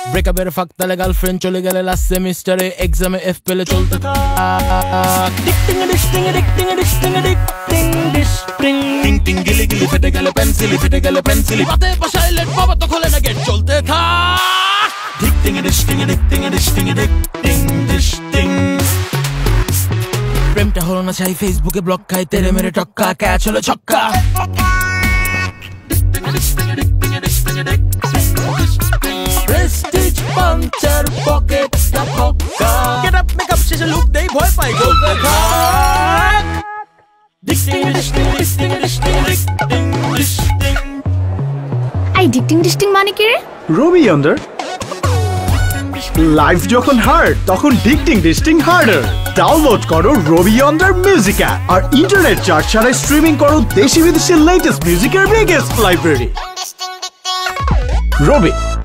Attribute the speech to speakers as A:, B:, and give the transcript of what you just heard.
A: ব্রেকআপের ফাঁক তালে গার্লফ্রেন্ড চলে গেলে লাস্ট সেমিস্টারে এক্সামে এফ পেলে চলতে ফেটে গেলে পেন্সিলি পাতে বসাই লেট বাবা তো খোলে না গেট চলতে থাক ধিক টিং ডিশ টিং ডিক টিং ডিশ টিং ডিক টিং ডিশ টিং প্রেমটা হলো না চাই ফেসবুকে ব্লক খাই তেরে মেরে টক্কা ক্যাচ হলো ছক্কা প্রেস্টিজ পাঞ্চার পকেট দা পক্কা গেট আপ মেকআপ শেষে লুক দেই ভয় পাই চলতে থাক ডিক টিং ডিশ টিং ডিশ টিং ডিশ টিং ডিক টিং ডিশ টিং
B: আই ডিক টিং ডিশ টিং মানে কি রে
C: Robi Yonder লাইফ যখন হার্ড তখন ডিকটিং ডিস্টিং হার্ডার ডাউনলোড করো Robi Yonder মিউজিক অ্যাপ আর ইন্টারনেট চার্জ ছাড়াই স্ট্রিমিং করো দেশি বিদেশি লেটেস্ট মিউজিকের বিগেস্ট লাইব্রেরি Robi